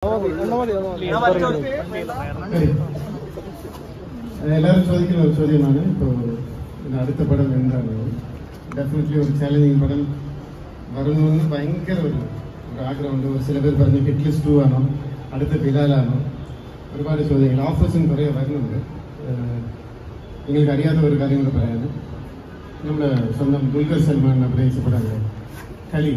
എല്ലാവരും ചോദിക്കുന്ന ഒരു ചോദ്യമാണ്. ഇപ്പോൾ അടുത്ത പടം എന്താണ്? ഡെഫിനറ്റ്ലി ഒരു ചാലഞ്ചിങ് പടം വരണമെന്ന് ഭയങ്കര ഒരു ആഗ്രഹമുണ്ട്. ചില പേർ പറഞ്ഞ് ഹിറ്റ് ലിസ്റ്റ് 2 ആണോ, അടുത്ത ബിലാലാണോ, ഒരുപാട് ചോദ്യങ്ങൾ. ഓഫേഴ്സും കുറേ വരുന്നുണ്ട്. നിങ്ങൾക്ക് അറിയാത്ത ഒരു കാര്യം കൂടെ പറയാൻ, നമ്മുടെ സ്വന്തം ദുൽഖർ സൽമാൻ അഭിനയിച്ച പടങ്ങൾ കളി,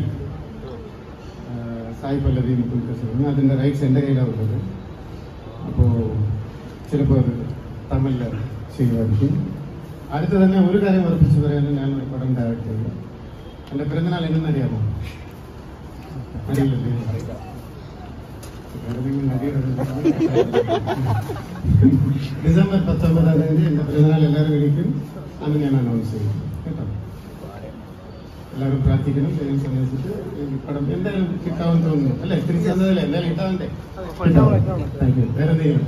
സായി പല്ലവി, ദുൽഖർ സൽമാൻ, അതിൻ്റെ റൈറ്റ്സ് എൻ്റെ കയ്യിലാണ് ഉള്ളത്. അപ്പോൾ ചിലപ്പോൾ അത് തമിഴിൽ ചെയ്യുമായിരിക്കും. അടുത്ത് തന്നെ ഒരു കാര്യം ഉറപ്പിച്ച് പറയാൻ, ഞാനൊരു പടം ഡയറക്റ്റ് ചെയ്തു. എൻ്റെ പിറന്നാൾ എന്നറിയാമോ? ഡിസംബർ 19-ാം തീയതി എൻ്റെ പിറന്നാൾ എല്ലാവരും വിളിക്കും. അന്ന് ഞാൻ അനൗൺസ് ചെയ്യും കേട്ടോ. എല്ലാവരും പ്രാർത്ഥിക്കണം. ദൈവം സമ്മതിച്ചിട്ട് പടം എന്തായാലും കിട്ടാൻ തോന്നുന്നു അല്ലേ? തിരിച്ചു തന്നതല്ലേ, എന്തായാലും കിട്ടാവണ്ടേ? Thank you. വേറെ എന്തെങ്കിലും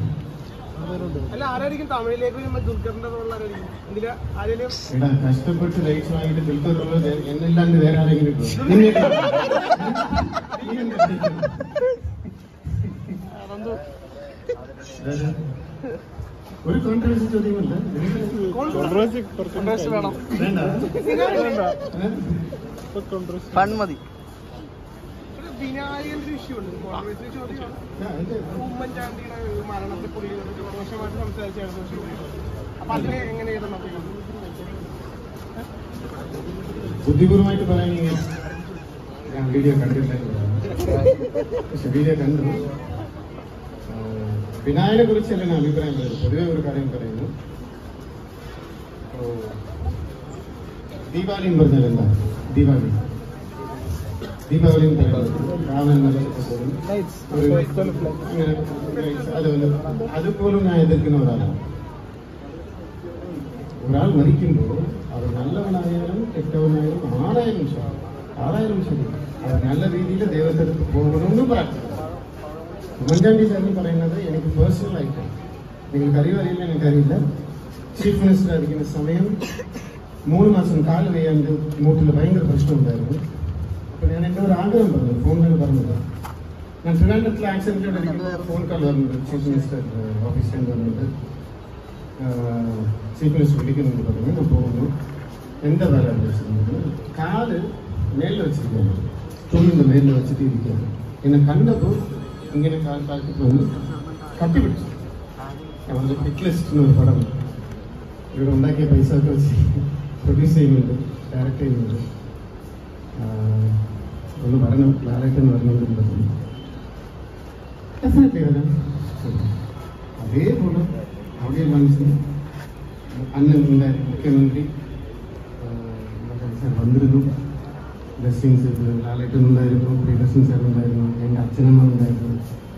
കഷ്ടപ്പെട്ട് റൈറ്റ്സ് വാങ്ങിയിട്ട് ദുൽഖർ എന്നില്ലാണ്ട് വേറെ ആരെങ്കിലും ഒരു കോൺട്രവേഴ്സി ചോദ്യമല്ല. മതി. വിനായകന്റെ ഇഷ്യൂ ഉണ്ട്, ഉമ്മൻചാണ്ടിയുടെ മരണത്തെ പുള്ളി മോശമായിട്ട് സംസാരിച്ചായിരുന്നു. അപ്പൊ അതിനെ എങ്ങനെയായിരുന്നു? ബുദ്ധിപൂർവമായിട്ട് പറയാനെങ്കിൽ ഞാൻ വീഡിയോ കണ്ടിട്ടുണ്ടായിരുന്നു, പക്ഷെ വീഡിയോ കണ്ടു. വിനായകനെ കുറിച്ചല്ല ഞാൻ അഭിപ്രായം പറയുന്നത്, പൊതുവെ ഒരു കാര്യം പറയുന്നു. ദീപാവലി എന്ന് പറഞ്ഞാൽ എന്താ? ദീപാവലി അതുപോലും ഞാൻ എതിർക്കുന്ന ഒരാളാണ്. ഒരാൾ മരിക്കുമ്പോൾ അവർ നല്ലവനായാലും കെട്ടവനായാലും ആരായാലും ശരി അവർ നല്ല രീതിയിൽ ദൈവത്തിനടുത്ത് പോകണമെന്നും പ്രാർത്ഥിക്കുന്നു. ഉമ്മൻചാണ്ടി സാറിന് പറയുന്നത് എനിക്ക് പേഴ്സണലായിട്ടാണ്. നിങ്ങൾക്ക് അറിയില്ല, എനിക്കറിയില്ല. ചീഫ് മിനിസ്റ്റർ ആയിരിക്കുന്ന സമയം 3 മാസം കാല് വയ്യാണ്ട് മൂട്ടിൽ ഭയങ്കര പ്രശ്നമുണ്ടായിരുന്നു. അപ്പോൾ ഞാൻ എൻ്റെ ഒരു ആഗ്രഹം പറഞ്ഞു, ഫോണിൽ പറഞ്ഞത്. ഞാൻ ട്രിവാൻഡ്രത്തിൽ ആക്സിഡൻറ്റോടെ ഫോൺ കോൾ പറഞ്ഞിട്ട് ചീഫ് മിനിസ്റ്റർ ഓഫീസിൽ പറഞ്ഞിട്ട് ചീഫ് മിനിസ്റ്റർ വിളിക്കുന്നുണ്ട് പറഞ്ഞു. ഞാൻ പോകുന്നു. എന്താ വേല അന്വേഷിക്കുന്നത്? കാല് മേലിൽ വെച്ചിരിക്കുകയാണ്, ടൂളിൻ്റെ മേലിൽ വെച്ചിട്ട് ഇരിക്കുകയാണ്. എന്നെ കണ്ടപ്പോൾ ഇങ്ങനെ കാൽക്കാലത്ത് വന്ന് കട്ടിപ്പിടിച്ചു. അവരുടെ ഹിറ്റ് ലിസ്റ്റ് എന്നൊരു പടം ഇവിടെ ഉണ്ടാക്കിയ പൈസ ഒക്കെ വെച്ച് പ്രൊഡ്യൂസ് ചെയ്യുന്നുണ്ട്, ഡയറക്റ്റ് ചെയ്യുന്നുണ്ട്. ഒന്ന് പറഞ്ഞു ക്ലാരറ്റെന്ന് പറഞ്ഞുകൊണ്ടിരുന്നത് ഡെഫിനറ്റ്ലി വരാം. അതേപോലെ ഓഡിയോ ലോഞ്ചിന് അന്ന് മുഖ്യമന്ത്രി സാർ വന്നിരുന്നു. ബ്ലെസ്സിങ്സ് ലാലേട്ടനുണ്ടായിരുന്നു, പ്രിയദർശൻ സാറുണ്ടായിരുന്നു, എൻ്റെ അച്ഛനമ്മ ഉണ്ടായിരുന്നു.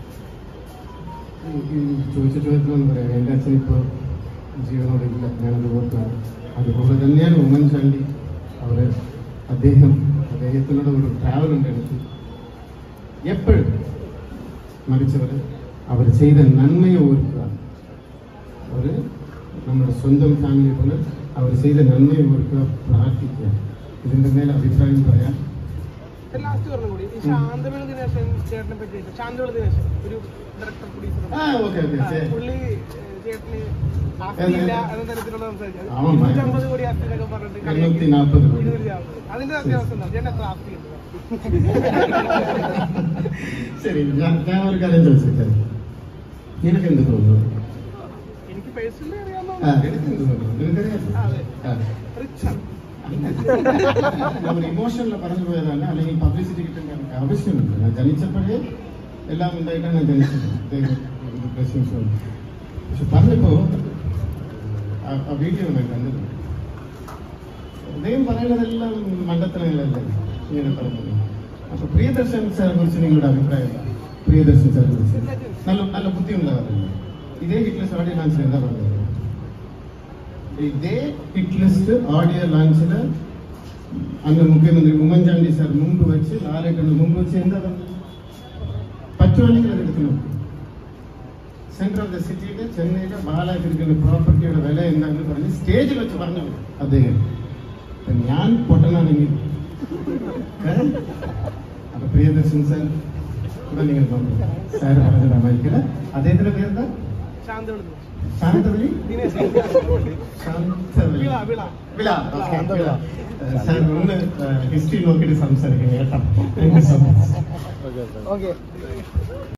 ചോദിച്ച ചോദ്യത്തിലൊന്നും പറയാം, എൻ്റെ അച്ഛനിപ്പോൾ ജീവനോടെ ഇല്ല, ഞാനത് ഓർക്കുകയാണ്. അതുപോലെ തന്നെയാണ് ഉമ്മൻചാണ്ടി. അദ്ദേഹത്തിനോട് ഒരു ട്രാവൽ ഉണ്ട് എനിക്ക്. എപ്പോഴും മരിച്ചവർ അവർ ചെയ്ത നന്മയെ ഓർക്കുക. അവർ നമ്മുടെ സ്വന്തം ഫാമിലി പോലെ അവർ ചെയ്ത നന്മയെ ഓർക്കുക, പ്രാർത്ഥിക്കുക. ഇതിൻ്റെ മേലെ അഭിപ്രായം പറയാം. ശരി, ഞാൻ ഒരു കാര്യം ചോദിച്ചിട്ട് നിനക്ക് എന്ത് തോന്നുന്നു? എനിക്ക് പേഴ്സണലി അറിയാമോ? നിനക്ക് എന്ത് തോന്നുന്നു? നിനക്കറിയാം നമ്മൾ ഇമോഷനിൽ പറഞ്ഞു പോയതല്ല, അല്ലെങ്കിൽ പബ്ലിസിറ്റി കിട്ടേണ്ട നമുക്ക് ആവശ്യമില്ല. ഞാൻ ജനിച്ചപ്പോഴേ എല്ലാം ഉണ്ടായിട്ടാണ് ഞാൻ ജനിച്ചത്. പക്ഷെ പറഞ്ഞപ്പോ ആ വീഡിയോ ഞാൻ കണ്ടത്, അദ്ദേഹം പറയുന്നതെല്ലാം മണ്ടത്തരങ്ങളല്ലേ ഇങ്ങനെ പറഞ്ഞത്. അപ്പൊ പ്രിയദർശൻ സാറിനെ കുറിച്ച് നിങ്ങളുടെ അഭിപ്രായം? പ്രിയദർശൻ സാറിനെ കുറിച്ച് നല്ല ബുദ്ധിയുള്ള പറഞ്ഞത്. ഇതേ ഹിറ്റ്ലിസ്റ്റ് ഓഡിയോ ലോഞ്ചിൽ എന്താ പറഞ്ഞത്? ഇതേ ഹിറ്റ്ലിസ്റ്റ് ഓഡിയോ ലോഞ്ചില് അന്ന് മുഖ്യമന്ത്രി ഉമ്മൻചാണ്ടി സാർ മുമ്പ് വെച്ച്, ലാലേട്ടന് മുമ്പ് വെച്ച് എന്താ പറഞ്ഞത്? പറ്റുവാണെങ്കിൽ അത് എടുത്ത് നോക്കും. സെൻട്രൽ ഓഫ് ദ സിറ്റിയിലെ ചെന്നൈയിലെ ബാലാക്കിരിക്കുന്ന പ്രോപ്പർട്ടിയുടെ വില എന്താണെന്ന് പറഞ്ഞ് സ്റ്റേജിൽ വെച്ച് പറഞ്ഞു അദ്ദേഹം. ഞാൻ പൊട്ടനാണെങ്കിൽ അപ്പൊ പ്രിയദർശൻ സാർ ഇവിടെ നിങ്ങൾ നോക്കും. സാറ് പറഞ്ഞതായിരിക്കില്ല. അദ്ദേഹത്തിന്റെ പേരെന്താ? ശാന്തവളി. ശാന്തവലി. ദിനേശ്. ശാന്തവലി. വിള, വിള. വിള. ഓക്കേ, വിള. സാർ ഒന്ന് ഹിസ്റ്ററി നോക്കിയിട്ട് സംസാരിക്കുക കേട്ടോ. Thank you so much. Okay.